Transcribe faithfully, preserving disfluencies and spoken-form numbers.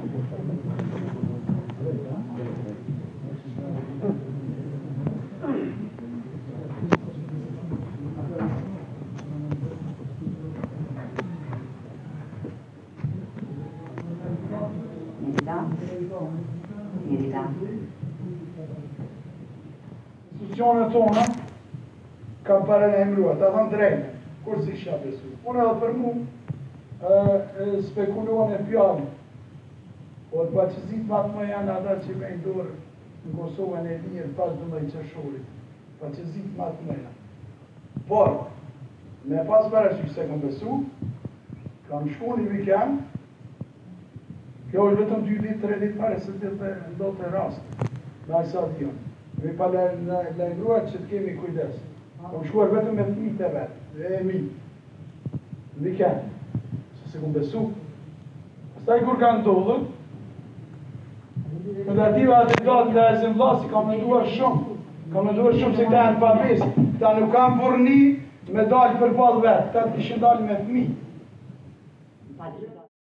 Institucionet tona kam para në emruat, ta thënë drejtë, kur si kisha besu. Unë edhe për mu spekuluan e fjallë, por pa që zitë matë më janë ata që me ndorë në Kosovën e lirë pas dëmëj qërshorit, pa që zitë matë më janë. Por, me pas parasysh se kam besu, kam shku një vikend, kjo është vetëm dy ditë, tre ditë pare se të ndote rast, me asa dion. Me pa lejmruat që të kemi kujdes. Kam shkuar vetëm me fëmijët e vetë, e mi, në vikend, se se kom besu. Pastaj kur ka ndodhur, Mendativa atë datë dhe e zemë vlasi, kam menduar shumë. Kam menduar shumë se këta janë pabesë. Këta nuk kam burni me dalë për balë vetë, këta të kishë dalë me fëmijë.